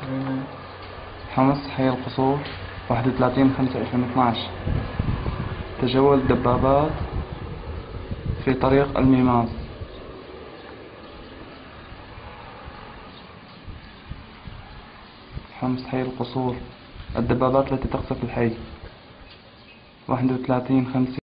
حمص حي القصور 31/5/2012. تجول الدبابات في طريق الميماز. حمص حي القصور، الدبابات التي تقصف الحي 31/5.